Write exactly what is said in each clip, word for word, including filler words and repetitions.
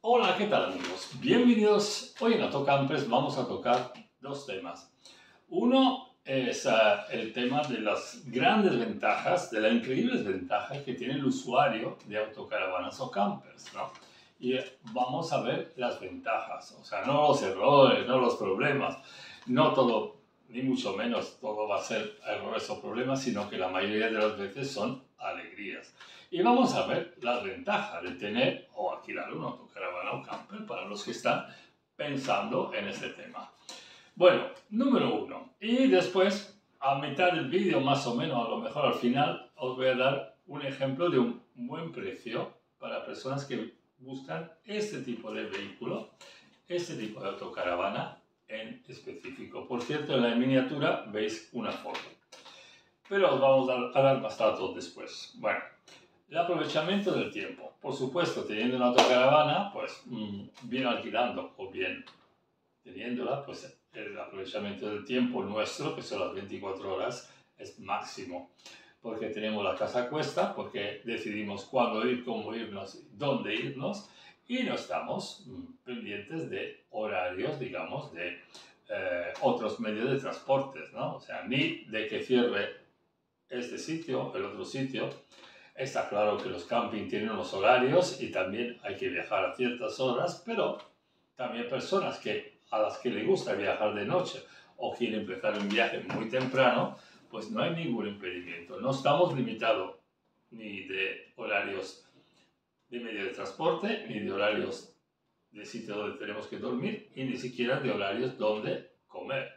Hola, ¿qué tal amigos? Bienvenidos. Hoy en AutoCampers vamos a tocar dos temas. Uno es uh, el tema de las grandes ventajas, de las increíbles ventajas que tiene el usuario de autocaravanas o campers, ¿no? Y vamos a ver las ventajas, o sea, no los errores, no los problemas, no todo, ni mucho menos todo va a ser errores o problemas, sino que la mayoría de las veces son alegrías. Y vamos a ver las ventajas de tener o alquilar una autocaravana o camper para los que están pensando en este tema. Bueno, número uno. Y después, a mitad del vídeo, más o menos, a lo mejor al final, os voy a dar un ejemplo de un buen precio para personas que buscan este tipo de vehículo, este tipo de autocaravana en específico. Por cierto, en la miniatura veis una foto. Pero os vamos a dar más datos después. Bueno. El aprovechamiento del tiempo. Por supuesto, teniendo una autocaravana, pues mmm, bien alquilando o bien teniéndola, pues el aprovechamiento del tiempo nuestro, que son las veinticuatro horas, es máximo. Porque tenemos la casa a cuesta, porque decidimos cuándo ir, cómo irnos, dónde irnos, y no estamos mmm, pendientes de horarios, digamos, de eh, otros medios de transportes, ¿no? O sea, ni de que cierre este sitio, el otro sitio. Está claro que los camping tienen unos horarios y también hay que viajar a ciertas horas, pero también personas que, a las que les gusta viajar de noche o quieren empezar un viaje muy temprano, pues no hay ningún impedimento. No estamos limitados ni de horarios de medio de transporte, ni de horarios de sitio donde tenemos que dormir, y ni siquiera de horarios donde comer.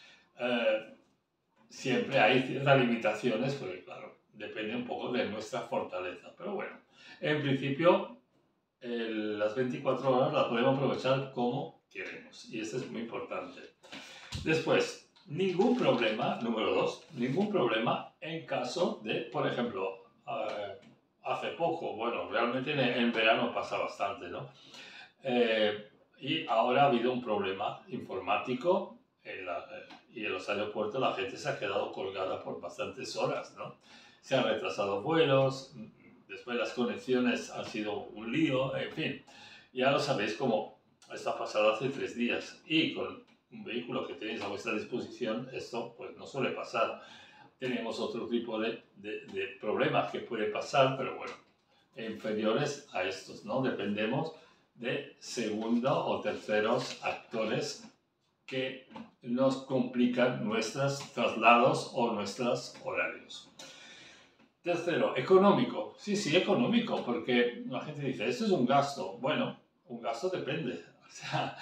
Eh, siempre hay ciertas limitaciones, porque claro, depende un poco de nuestra fortaleza. Pero bueno, en principio, el, las veinticuatro horas las podemos aprovechar como queremos. Y eso es muy importante. Después, ningún problema, número dos, ningún problema en caso de, por ejemplo, uh, hace poco, bueno, realmente en, en verano pasa bastante, ¿no? Eh, y ahora ha habido un problema informático en la, eh, y en los aeropuertos la gente se ha quedado colgada por bastantes horas, ¿no? Se han retrasado vuelos, después las conexiones han sido un lío, en fin. Ya lo sabéis como esto ha pasado hace tres días y con un vehículo que tenéis a vuestra disposición esto pues no suele pasar. Tenemos otro tipo de, de, de problemas que puede pasar, pero bueno, inferiores a estos, ¿no? Dependemos de segundo o terceros actores que nos complican nuestros traslados o nuestros horarios. Tercero, económico. Sí, sí, económico, porque la gente dice, esto es un gasto. Bueno, un gasto depende. O sea,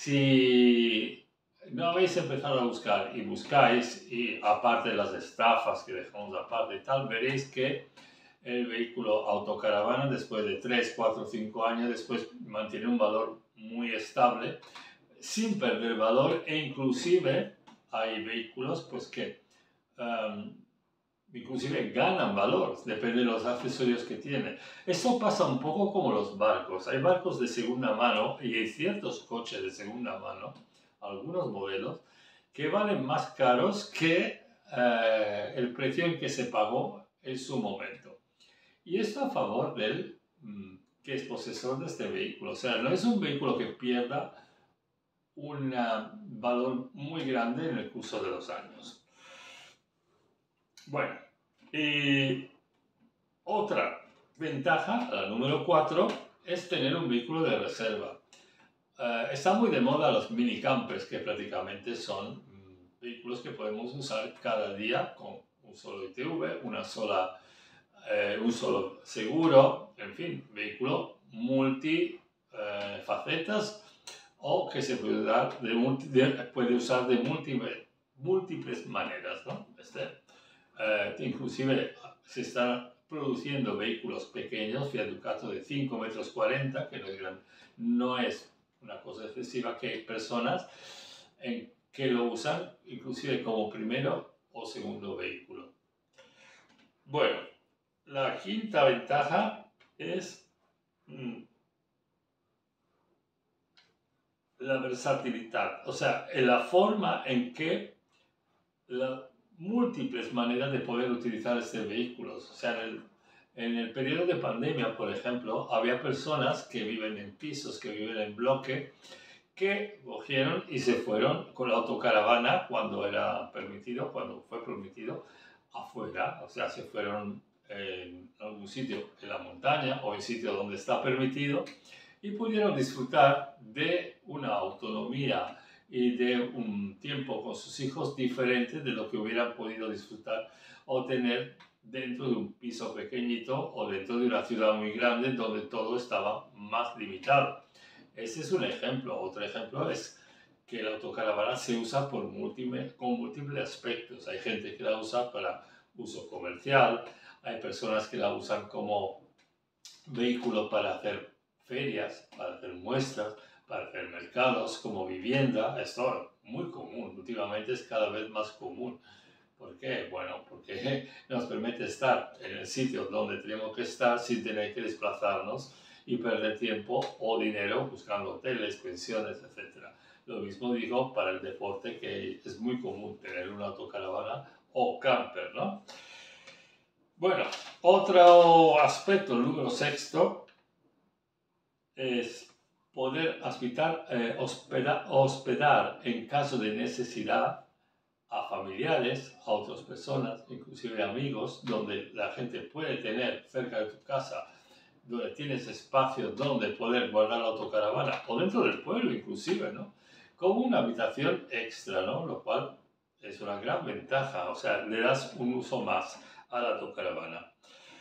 si no habéis empezado a buscar y buscáis, y aparte de las estafas que dejamos aparte y tal, veréis que el vehículo autocaravana después de tres, cuatro, cinco años después mantiene un valor muy estable sin perder valor, e inclusive hay vehículos pues que um, inclusive ganan valor, depende de los accesorios que tiene. Eso pasa un poco como los barcos. Hay barcos de segunda mano y hay ciertos coches de segunda mano, algunos modelos, que valen más caros que uh, el precio en que se pagó en su momento. Y esto a favor del mmm, que es posesor de este vehículo. O sea, no es un vehículo que pierda un uh, valor muy grande en el curso de los años. Bueno, y otra ventaja, la número cuatro, es tener un vehículo de reserva. Uh, está muy de moda los minicampers, que prácticamente son mmm, vehículos que podemos usar cada día con un solo I T V, una sola... Eh, un solo seguro, en fin, vehículo multi eh, facetas o que se puede, dar de multi, de, puede usar de múltiples, múltiples maneras, ¿no? Este, eh, inclusive se están produciendo vehículos pequeños, Fiat Ducato de cinco metros cuarenta, que no es, gran, no es una cosa excesiva, que hay personas en, que lo usan inclusive como primero o segundo vehículo. Bueno, la quinta ventaja es mmm, la versatilidad, o sea, la forma en que las múltiples maneras de poder utilizar este vehículo. O sea, en el, En el periodo de pandemia, por ejemplo, había personas que viven en pisos, que viven en bloque, que cogieron y se fueron con la autocaravana cuando era permitido, cuando fue permitido, afuera. O sea, se fueron en algún sitio en la montaña o en sitio donde está permitido y pudieron disfrutar de una autonomía y de un tiempo con sus hijos diferente de lo que hubieran podido disfrutar o tener dentro de un piso pequeñito o dentro de una ciudad muy grande donde todo estaba más limitado. Ese es un ejemplo. Otro ejemplo es que la autocaravana se usa por múltiples, con múltiples aspectos. Hay gente que la usa para uso comercial, hay personas que la usan como vehículo para hacer ferias, para hacer muestras, para hacer mercados, como vivienda. Esto es muy común, últimamente es cada vez más común. ¿Por qué? Bueno, porque nos permite estar en el sitio donde tenemos que estar sin tener que desplazarnos y perder tiempo o dinero buscando hoteles, pensiones, etcétera. Lo mismo digo para el deporte, que es muy común tener una autocaravana o camper, ¿no? Bueno, otro aspecto, el número sexto, es poder hospital, eh, hospedar, hospedar en caso de necesidad a familiares, a otras personas, inclusive amigos, donde la gente puede tener cerca de tu casa, donde tienes espacio donde poder guardar la autocaravana, o dentro del pueblo inclusive, ¿no? Como una habitación extra, ¿no? Lo cual es una gran ventaja, o sea, le das un uso más a la autocaravana.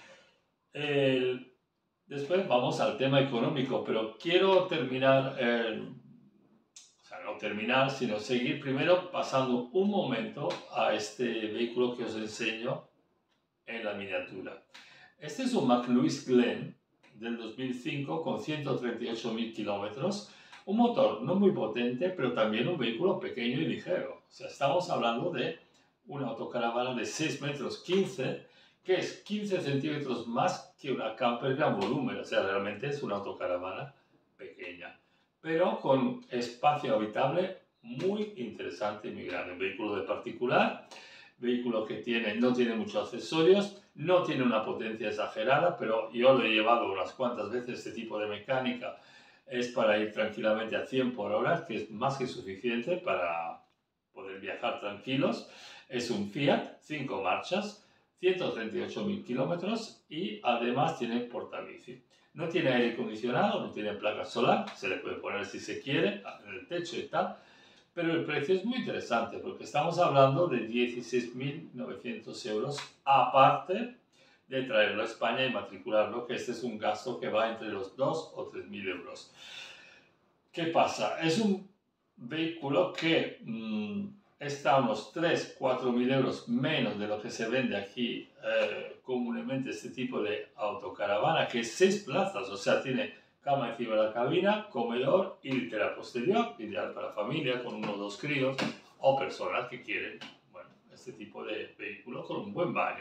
El, después vamos al tema económico, pero quiero terminar, eh, o sea, no terminar, sino seguir primero pasando un momento a este vehículo que os enseño en la miniatura. Este es un McLuhan Glen del dos mil cinco con ciento treinta y ocho mil kilómetros, un motor no muy potente, pero también un vehículo pequeño y ligero. O sea, estamos hablando de una autocaravana de seis metros quince, que es quince centímetros más que una camper gran volumen. O sea, realmente es una autocaravana pequeña, pero con espacio habitable muy interesante y muy grande. Un vehículo de particular, vehículo que tiene, no tiene muchos accesorios, no tiene una potencia exagerada, pero yo lo he llevado unas cuantas veces. Este tipo de mecánica es para ir tranquilamente a cien por hora, que es más que suficiente para poder viajar tranquilos. Es un Fiat, cinco marchas, ciento treinta y ocho mil kilómetros y además tiene portabici. No tiene aire acondicionado, no tiene placa solar, se le puede poner si se quiere en el techo y tal. Pero el precio es muy interesante porque estamos hablando de dieciséis mil novecientos euros, aparte de traerlo a España y matricularlo, que este es un gasto que va entre los dos o tres mil euros. ¿Qué pasa? Es un vehículo que mmm, está a unos tres a cuatro mil euros menos de lo que se vende aquí eh, comúnmente este tipo de autocaravana, que es seis plazas, o sea, tiene cama encima de la cabina, comedor y litera posterior, ideal para familia con uno o dos críos o personas que quieren, bueno, este tipo de vehículo con un buen baño.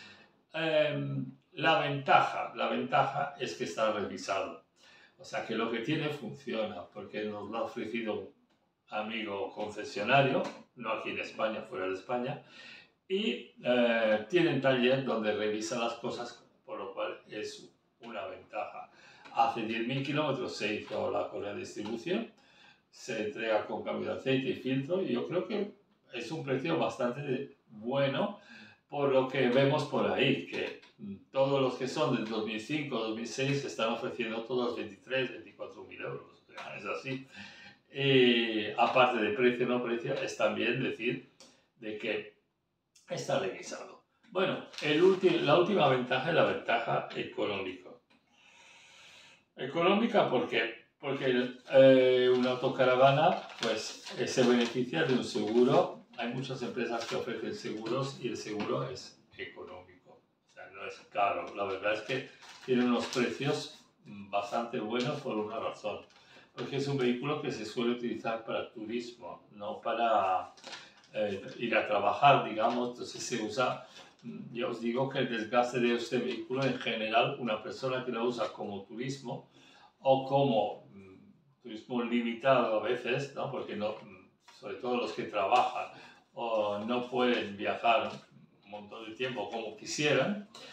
Eh, la ventaja, la ventaja es que está revisado, o sea que lo que tiene funciona, porque nos lo ha ofrecido un amigo concesionario, no aquí en España, fuera de España, y eh, tienen taller donde revisa las cosas, por lo cual es una ventaja. Hace diez mil kilómetros se hizo la correa de distribución, se entrega con cambio de aceite y filtro, y yo creo que es un precio bastante bueno por lo que vemos por ahí, que todos los que son del dos mil cinco, dos mil seis se están ofreciendo todos veintitrés, veinticuatro mil euros. O sea, es así. Y aparte de precio no precio, es también decir de que está revisado. Bueno, el ulti- la última ventaja es la ventaja económica. Económica, ¿por qué? Porque eh, una autocaravana pues, eh, se beneficia de un seguro. Hay muchas empresas que ofrecen seguros y el seguro es económico, o sea, no es caro. La verdad es que tiene unos precios bastante buenos por una razón, porque es un vehículo que se suele utilizar para turismo, no para eh, ir a trabajar, digamos. Entonces se usa. Yo os digo que el desgaste de este vehículo en general, una persona que lo usa como turismo o como mm, turismo limitado a veces, ¿no? Porque no, sobre todo los que trabajan o no pueden viajar un montón de tiempo como quisieran,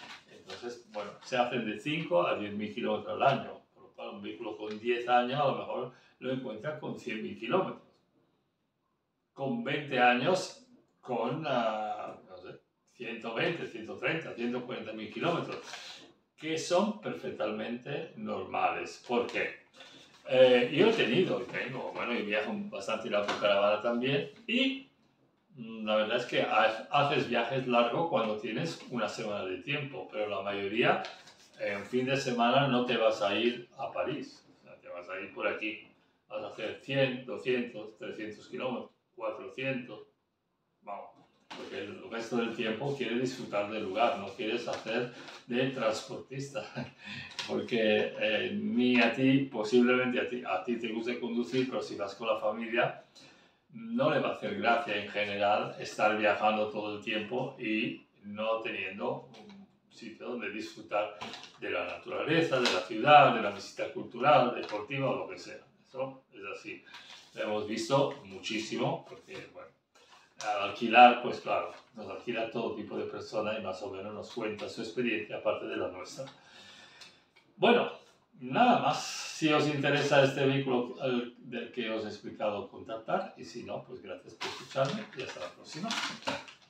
Entonces, bueno, se hacen de cinco a diez mil kilómetros al año, por lo cual un vehículo con diez años a lo mejor lo encuentra con cien mil kilómetros. Con veinte años, con, uh, no sé, ciento veinte, ciento treinta, ciento cuarenta mil kilómetros, que son perfectamente normales. ¿Por qué? Eh, yo he tenido, y tengo, bueno, y viajo bastante en autocaravana también, y mm, la verdad es que ha- haces viajes largos cuando tienes una semana de tiempo, pero la mayoría, en un fin de semana no te vas a ir a París, o sea, te vas a ir por aquí, vas a hacer cien, doscientos, trescientos kilómetros, cuatrocientos, vamos, porque el resto del tiempo quieres disfrutar del lugar, no quieres hacer de transportista, porque eh, ni a ti, posiblemente a ti, a ti te guste conducir, pero si vas con la familia, no le va a hacer gracia en general estar viajando todo el tiempo y no teniendo un sitio donde disfrutar de la naturaleza, de la ciudad, de la visita cultural, deportiva o lo que sea. Eso es así. Lo hemos visto muchísimo porque, bueno, al alquilar, pues claro, nos alquila todo tipo de personas y más o menos nos cuenta su experiencia aparte de la nuestra. Bueno, nada más. Si os interesa este vehículo del que os he explicado, contactar. Y si no, pues gracias por escucharme y hasta la próxima.